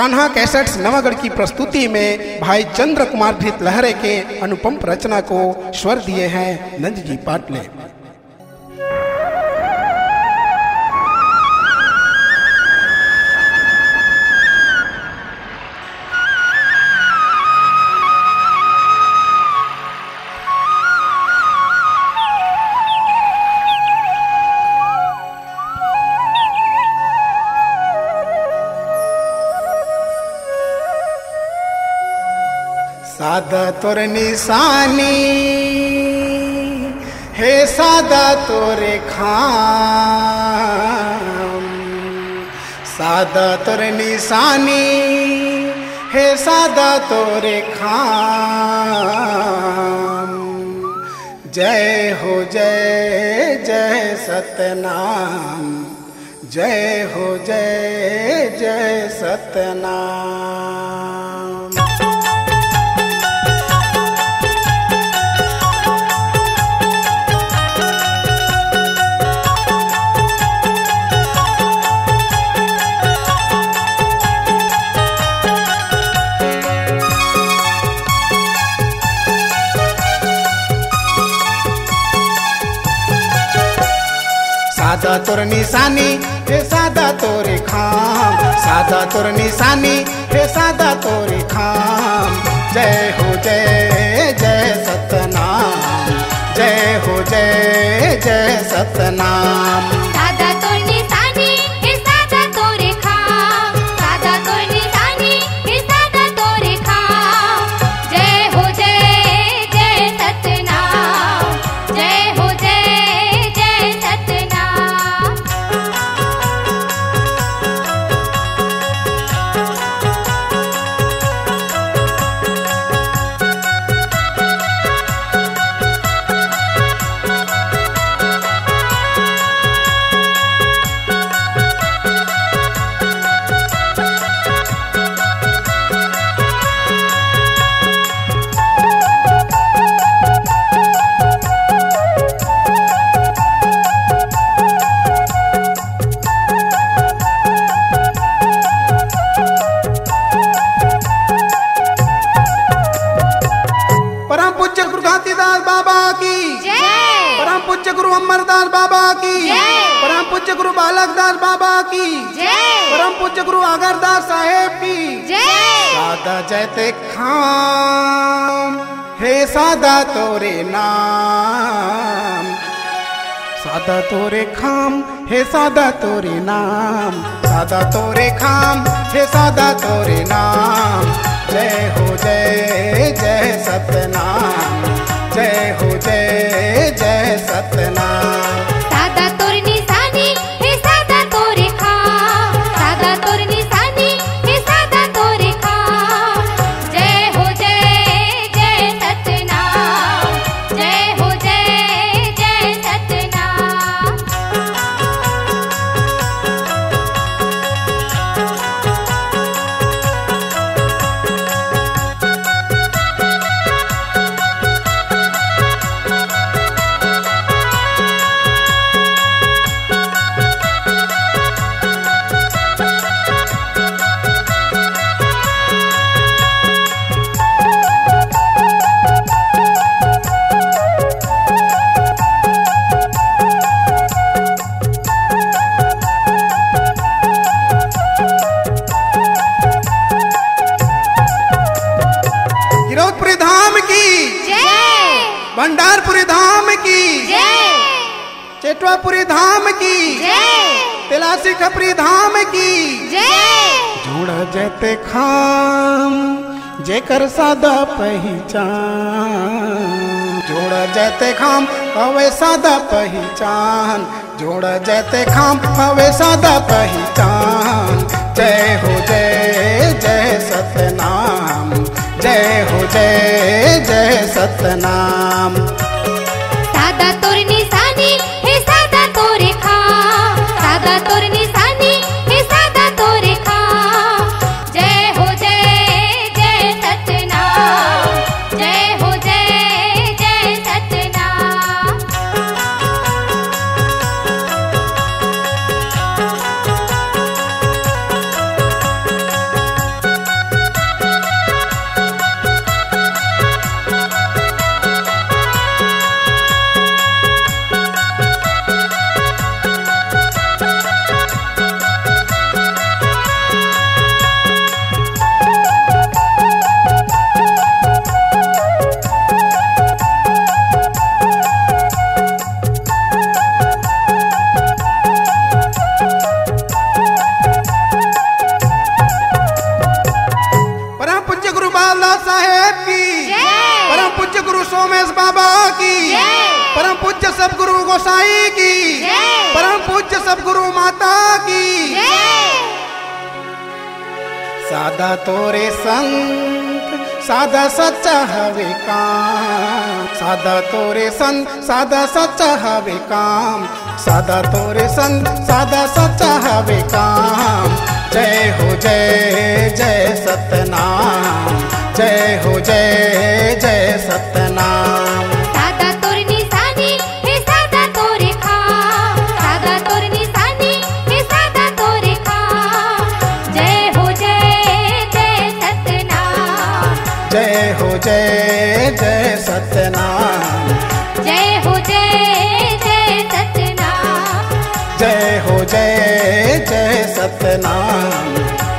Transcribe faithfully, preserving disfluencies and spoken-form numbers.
Kanha cassettes Navagarh की प्रस्तुति में भाई चंद्र कुमार धृत लहरे के अनुपम रचना को स्वर दिए हैं नंद जी पाटले। सादा तोर निशानी हे सादा तोरे खाम, सादा तोर निशानी हे सादा तोरे खाम। जय हो जय जय सतनाम, जय हो जय जय सतनाम। सादा तोर निशानी हे सादा तोरे खाम, सादा तोर निशानी हे सादा तोरे खाम। जय हो जय जय सतनाम, जय हो जय जय सतनाम। सादा तोर निशानी हे सादा तोरे खाम, सादा तोर निशानी हे सादा तोरे खाम। जय हो जय जय सतनाम, जय हो जय जय सतनाम। परम पूज्य गुरु घासीदास बाबा की जय। परम पूज्य गुरु अमरदास बाबा की जय। परम पूज्य गुरु बालकदास बाबा की जय। परम पूज्य गुरु आगरदास साहेब की जय। सादा जयते खाम हे सादा तोरे नाम, सादा तोरे खाम हे सादा तोरे नाम, सादा तोरे खाम हे सादा तोरे नाम। जय हो जय जय सतनाम, जय हो जय जय सतनाम। सादा तोर निशानी हे सादा तोरे खाम, सादा तोर निशानी हे सादा तोरे खाम। जय हो जय जय सतनाम, जय हो जय जय सतनाम। गिरौदपुरी धाम की जय। भंडारपुरी धाम की जय। चेटवापुरी धाम की जय। तिलासी खपरी धाम की जय। जोड़ा जयते खाम जेकर सादा पहचान, जोड़ा जयते खाम हवे सादा पहचान, जोड़ा जयते खाम हवे सादा पहचान। जय हो जय जय सतनाम, जय हो जय जय सतनाम। सादा तोर निशानी हे सादा तोरे खाम, सादा तोर निशानी हे सादा तोरे खाम। जय हो जय जय सतनाम, जय हो जय जय सतनाम। उमेश बाबा की, जय। परम पूज्य सदगुरु गोसाई की, जय। परम पूज्य सदगुरु माता की। जय। सादा तोरे संत सादा सच्चा हवे काम, सादा तोरे संत सादा सच्चा हवे काम, सादा तोरे संत सादा सच्चा हवे काम। जय हो जय जय सतनाम, जय हो जय जय सतनाम। सादा तोर निशानी हे सादा तोरे खाम, सादा तोर निशानी हे सादा तोरे खाम। जय हो जय जय सतनाम, जय हो जय जय सतनाम, जय हो जय जय सतनाम, जय हो जय जय सतनाम।